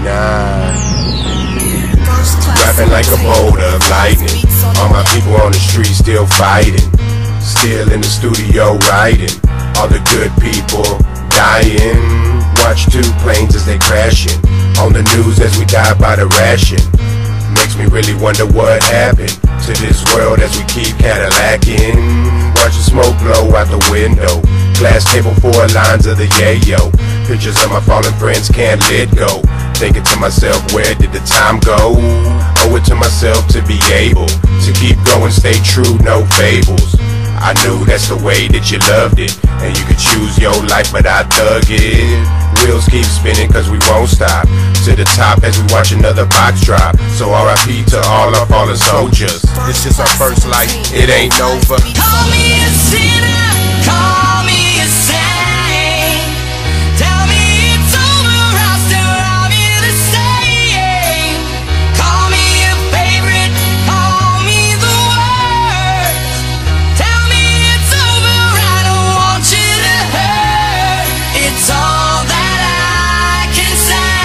Rapping like a bolt of lightning. All my people on the street still fighting. Still in the studio writing. All the good people dying. Watch two planes as they crashing. On the news as we die by the ration. Makes me really wonder what happened to this world as we keep Cadillacing. Watch the smoke blow out the window. Glass table, 4 lines of the yayo. Pictures of my fallen friends can't let go. Thinking to myself, where did the time go? Owe it to myself to be able to keep going, stay true, no fables. I knew that's the way that you loved it, and you could choose your life, but I thug it. Wheels keep spinning cause we won't stop. To the top as we watch another box drop. So R.I.P. to all our fallen soldiers. This is our first life, it ain't over. Call me a sinner, call me a saint. Tell me it's over, I'll still love you the same. Call me your favorite, call me the worst. Tell me it's over, I don't want you to hurt. It's all that I can say.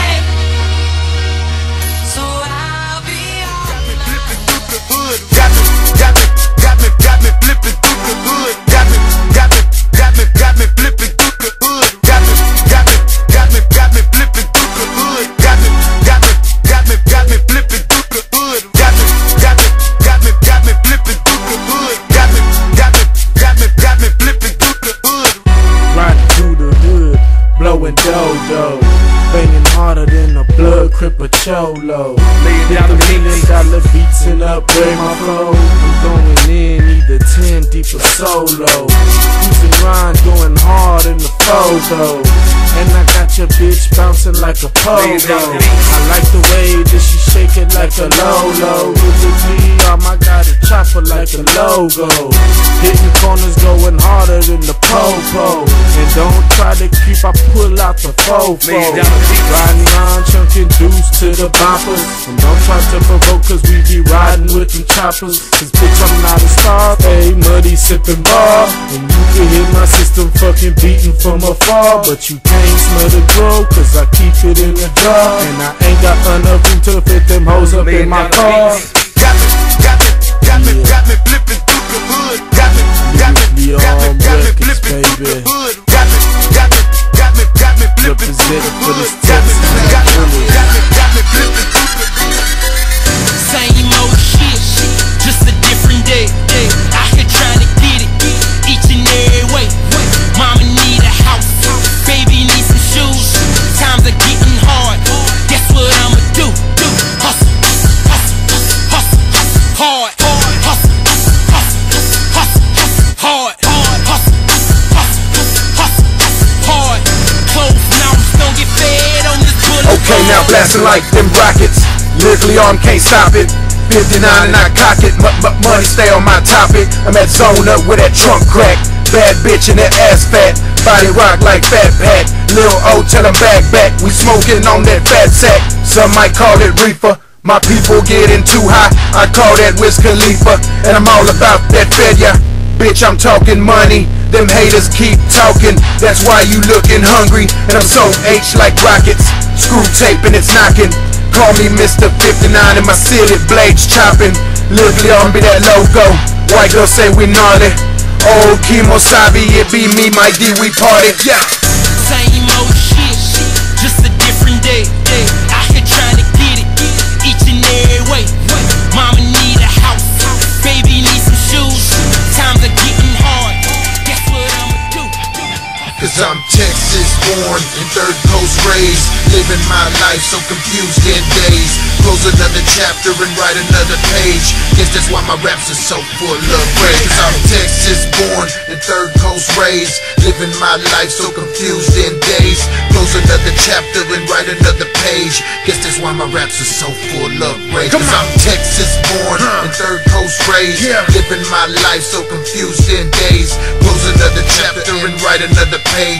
So I'll be alright. Got me flipping through the hood. Got me flipping through the hood. Got me flipping through the hood. Got me flipping through the hood. Got me flipping through the hood. Got me flipping through the hood. Riding through the hood, blowing dodo, banging harder than a blood cripper cholo. Hit the $1 million beats and upgrade my flow. I'm going in either 10 deep or solo. Using rhyme, going hard in the photo. And I got your bitch bouncing like a pogo. I like the way that she shake it like a Lolo. With the G-arm, I got a chopper like a logo. Hitting corners, going harder than the popo. And don't try to creep, I pull out the fofo. Riding on, chunking deuce to the boppers. And don't try to provoke, cause we be riding with them choppers. Cause bitch, I'm not a star, hey, muddy sipping bar. And you can hear my system fucking beating from afar. But you can't smell the grow, cause I keep it in the jar. And I ain't got enough room to fit them hoes up in my car. Got me flipping through the hood. Got me flipping through the hood. Got me flipping through the hood. Got me flipping through the hood. Same old shit, just a different day. Out here trying to get it, each and every way. Mama need a house, baby need some shoes. Times are getting hard, guess what I'ma do? Hustle, hard. Hustle, hard. Hard. Close mouths don't get fed on this bullet. Okay, now blasting like them rockets. Lyrically arm can't stop it. 59 and I cock it. Money stay on my topic. I'm at zone up with that trunk crack. Bad bitch and that ass fat. Body rock like Fat Pat. Lil O tell him back. We smoking on that fat sack. Some might call it reefer. My people getting too high, I call that Wiz Khalifa. And I'm all about that failure. Bitch, I'm talking money. Them haters keep talking, that's why you looking hungry. And I'm so H like rockets. Screw tape and it's knocking. Call me Mr. 59 and my city blades chopping. Lyrically on be that logo. White girl say we gnarly. Old Kimosabi, it be me, my D, we party. Yeah. Same old shit, just a different day. Out here trying to get it, each and every way. Mama need a house, baby need some shoes. Times are getting hard, guess what I'ma do? Cause I'm Texas born and third coast raised. Living my life so confused in days. Close another chapter and write another page. Guess that's why my raps are so full of praise. Cause I'm Texas born and third coast raised. Living my life so confused in days. Close another chapter and write another page. Guess that's why my raps are so full of rage. Cause I'm Texas born and third coast raised. Living my life so confused in days. Close another chapter and write another page. Guess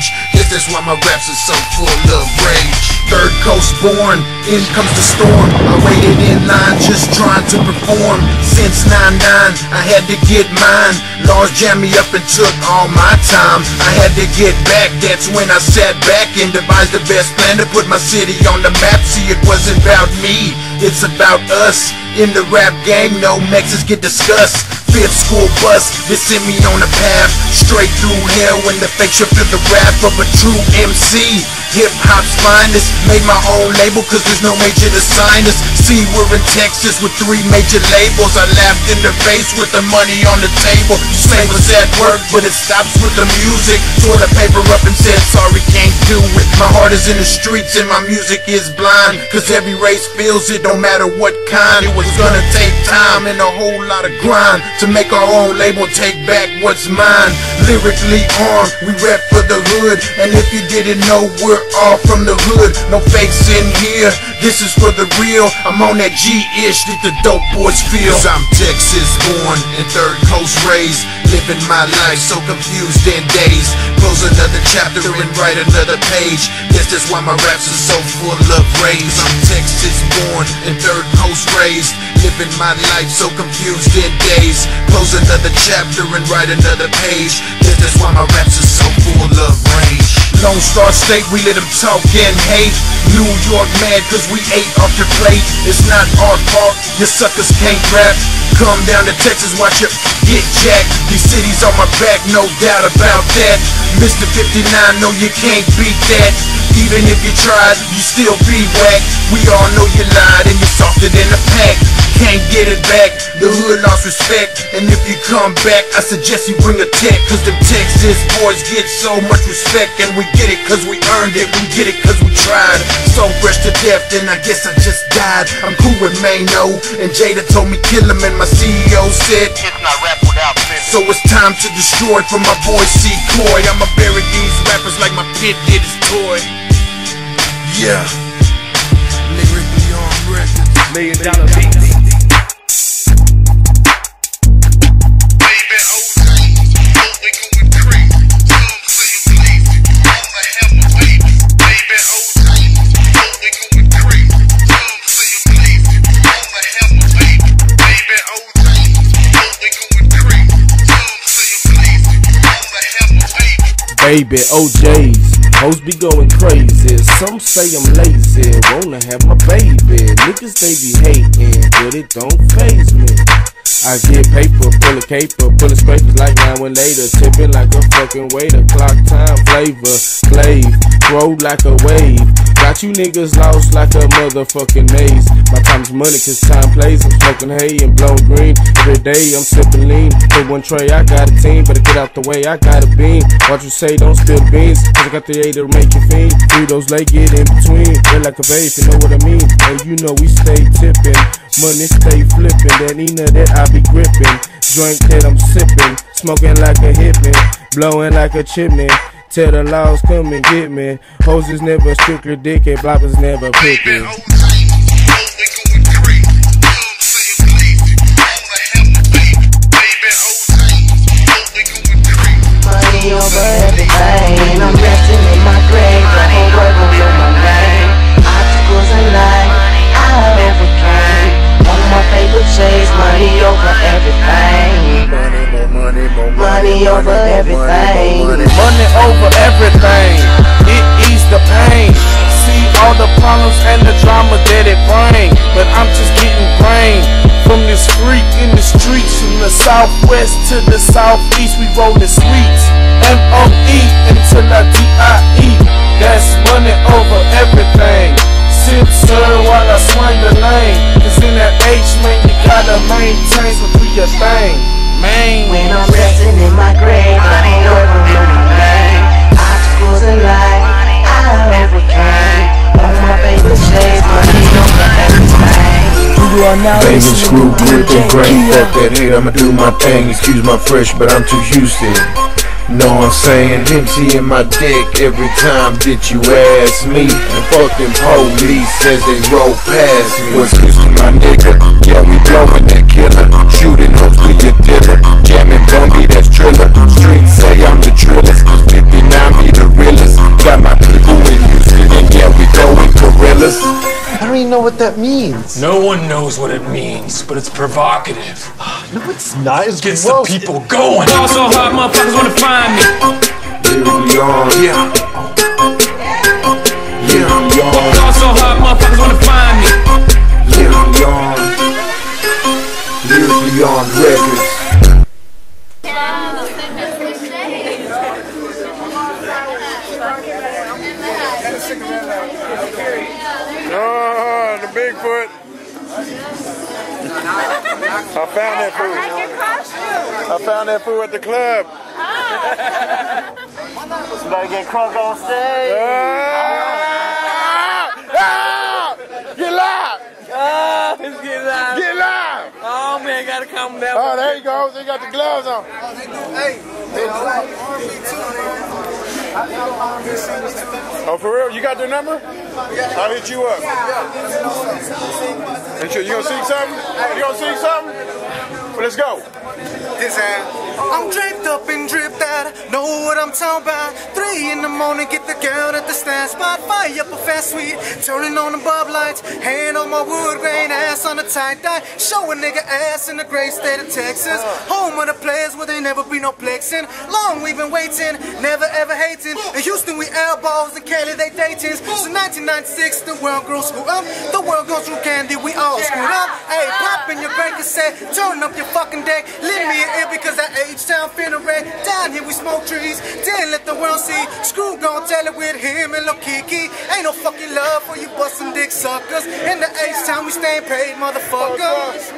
Guess that's why my raps are so full of rage. Third Coast born, in comes the storm. I waited in line just trying to perform. Since 99, I had to get mine. Laws jammed me up and took all my time. I had to get back, that's when I sat back and devised the best plan to put my city on the map. See, it wasn't about me, it's about us. In the rap game, no mexes get discussed. Fifth school bus, they sent me on a path straight through hell when the fake should feel the wrath of a true MC. Hip-hop's finest, made my own label cause there's no major to sign us. See, we're in Texas with 3 major labels. I laughed in their face with the money on the table. You say was at work, but it stops with the music. Tore the paper up and said sorry, can't do it. My heart is in the streets and my music is blind, cause every race feels it, no matter what kind. It was gonna take time and a whole lot of grind to make our own label, take back what's mine. Lyrically armed, we rap for the hood, and if you didn't know, we're all from the hood. No fakes in here, this is for the real. I'm on that G-ish that the dope boys feel. Cause I'm Texas born and Third Coast raised, living my life so confused in days. Close another chapter and write another page. Guess that's why my raps are so full of rage. I'm Texas born and Third Coast raised, living my life so confused in days. Close another chapter and write another page. Guess that's why my raps are so full of rage. Lone Star State, we let them talk and hate. New York mad cause we ate off your plate. It's not our fault, you suckers can't rap. Come down to Texas, watch it get jacked. These cities on my back, no doubt about that. Mr. 59, no you can't beat that. Even if you tried, you still be whack. We all know you lied and you're softer than a pack. Can't get it back, the hood lost respect. And if you come back, I suggest you bring a tech. Cause them Texas boys get so much respect. And we get it cause we earned it, we get it cause we tried. So fresh to death, and I guess I just died. I'm cool with Mano, and Jada told me kill him. And my CEO said, it's not rap without finish. So it's time to destroy for my boy C-Coy. I'ma bury these rappers like my pit did his toy. Yeah, lyrically on record. $1 million beats. Baby OJs, hoes be going crazy. Some say I'm lazy, wanna have my baby. Niggas they be hating, but it don't faze me. I get paper, pull a caper, pull a scrapers like 9 when later. Tipping like a fucking waiter, clock time, flavor, slave, throw like a wave. Got you niggas lost like a motherfucking maze. My time's money cause time plays. I'm smoking hay and blowing green. Every day I'm sipping lean. Put one tray, I got a team. Better get out the way, I got a bean. What you say, don't spill beans, cause I got the A to make you fiend. Three those late, get in between. They're like a babe, you know what I mean. And you know we stay tipping, money stay flipping. That Nina that I be gripping, drink that I'm sipping, smoking like a hippin', blowing like a chimney. Tell the laws come and get me. Hoes is never strictly dick and bloppers never pickin'. Money over everything. I'm resting in my grave. The whole world gon' know my name. Obstacles in life, I overcame. One of my favorite shades. Money over everything. Money over everything. Money over everything. It ease the pain. See all the problems and the drama that it bring. But I'm just getting brain. From this freak in the streets, from the southwest to the southeast, we rollin' sweets. M-O-E until I D-I-E. That's money over everything. Sip, sir, while I swing the lane. Cause in that H, man, you gotta maintain, so do your thing, man. When I'm resting in my grave, the whole world gon' know my name. Obstacles in life, I overcame. One of my favorite shades, money over everything. Baby, screw grip and grain. Fuck that hate, I'ma do my thing. Excuse my fresh, but I'm too used to it. Know what I'm saying? Empty in my dick every time that you ask me. And fuck them police as they roll past me. What's this to my nigga? Yeah, we blowing that killer. Shooting hoes to your dealer. Jamming Bundy, that's Triller. Streets say I'm the trillest. 59 be the realest. but it's provocative. No, it's not. It's Gets gross. the people going. Ball so hard, motherfuckers wanna find me. Lyrically on, Yeah. lyrically on, Ball so hard, motherfuckers wanna find me. lyrically on, lyrically on records. Oh, the Bigfoot. I found that food. I found that food at the club. Somebody get crunk on stage. Get live! Let's get live. Get live! Oh man, gotta come down. Oh, there you go. They got the gloves on. Oh, for real? You got their number? I'll hit you up. And you gonna sing something? You gonna sing something? Well, let's go. I'm draped up and dripped out, know what I'm talking about. 3 in the morning, get the girl at the stand spot. Fire up a fast sweet, turning on the bub lights. Hand on my wood grain, ass on the tight dye. Show a nigga ass in the great state of Texas. Home of the players where they never be no plexing. Long we've been waiting, never ever hating. In Houston we elbows, in Cali they datings. So 1996 the world grew screwed up. The world goes through candy, we all screwed up. Hey, pop in your break cassette, turn up your fucking deck. Lend me an ear because that H-Town finna wreck. Down here we smoke trees, then let the world see. Screw gon' tell it with him and Lil Kiki. Ain't no fucking love for you bustin' dick suckers. In the H-Town we staying paid, motherfuckers.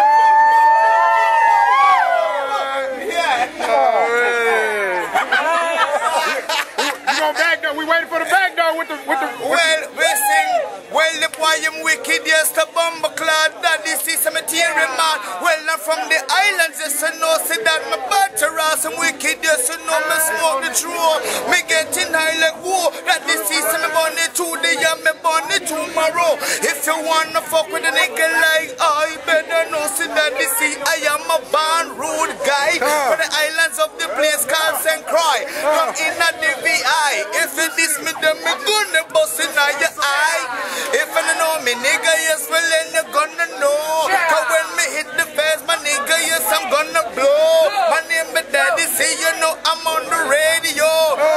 You gonna back door? We waiting for the back door with the. Well, we sing. Well, the boy am wicked, yes, the bumper clad. Daddy see cemetery man. Well, I'm from the islands, yes, I know. Say that my batteras and wicked, yes, I know. Me smoke the true. Me getting high like whoa. Daddy see some me born it today and me born it tomorrow. If you wanna fuck with a nigga like I, better know. See Daddy see I am a born rude guy. For the islands of the place called St. Croix. Come in at the VI. If you diss me, then me gonna bust in your eye. If you don't know me, nigga, yes, well then you gonna know. Cause when me hit the face, my nigga, yes, I'm gonna blow. My name is Daddy, see you know I'm on the radio.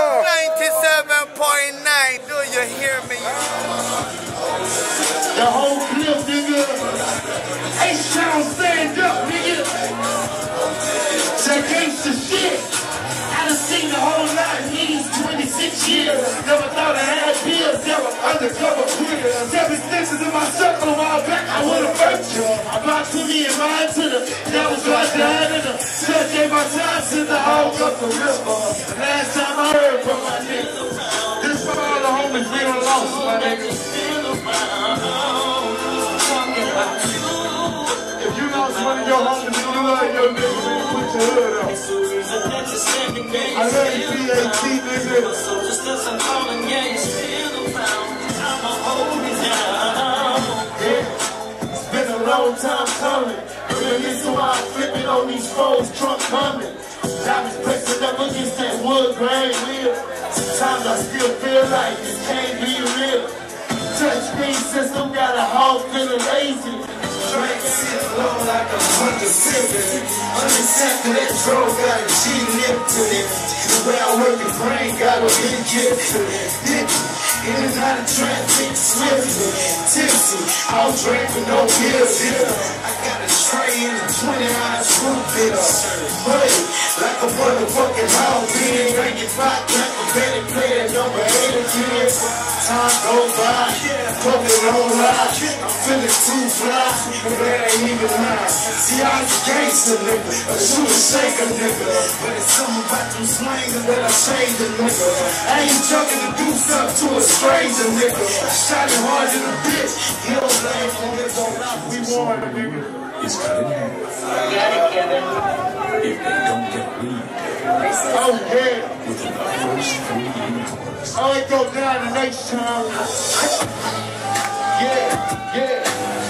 97.9, do you hear me? The whole clip, nigga. H-Town stand up, nigga. That gangsta shit. I done seen the whole lot of niggas 26 years. Never thought I had bills, never undercover quitter. 7 stitches in my circle a while back, I would've hurt you. I brought to me and mine to the devil's right behind in the church gave my time since I hog up the river. Last time I heard from my nigga. This for all the homies we done lost, my nigga. If you lost one of your homies, you love your nigga, man, put your hood up. I love you, PAT, nigga. It's been a long time coming. Release why I'm flipping on these foes, trunk coming. Diamonds pressing up against that wood grain wheel. Sometimes I still feel like this can't be real. Touchscreen system got a hog feeling lazy. Drink sit low like a bunch of sipping. Unaccepted that drove got a cheap nip to it. The way I work the brain got a big gift to it. In and out of traffic, swiftly, tipsy. I'll drink with no pills here. I got a tray in a 20-ounce fruit bitter. Buddy, like a motherfucking hog being drinking pot, like a Betty player, number 8 again. Time goes by, fucking don't lie. I'm feeling too fly, but that ain't even mine. See, I was a gangster nigga, a shooter shaker nigga. But it's something about them slangers that I changed a nigga. I ain't joking to do something to a stranger nigga. I shot him hard in the bitch. He don't blame for this on we won, nigga. It's cut in half. If they don't get weed. Oh yeah. Within the first 3 unicorns. Oh, it go down the next time. Yeah.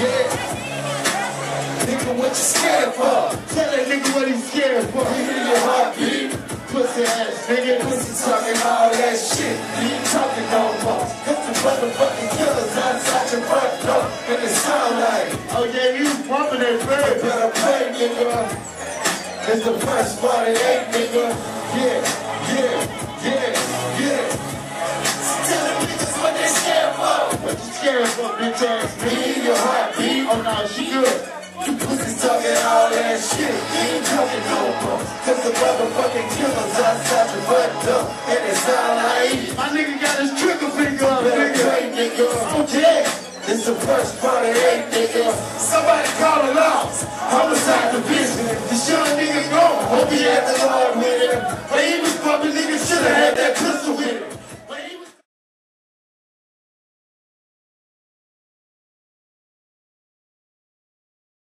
Nigga, what you scared for? Tell that nigga what he's scared for. He hear your heartbeat. Pussy ass nigga. Pussy talking all that shit. You ain't talking no more. Cause the motherfucking killers outside your front door. And it sound like, oh yeah, you bumping that nigga. It's the first part of 8, nigga. Yeah. Tell the niggas what they scared for. What you scared for, bitch ass? Me, your heartbeat? Oh no, she good. You pussies talking all that shit. You ain't talking no more. Cause the motherfucking killers outside the butt door. And it sound like my nigga got his trigger finger up, nigga. Okay. It's the first part of 8, nigga. Somebody call it off. Homicide division. This young nigga gone. Hope he had the Lord with him.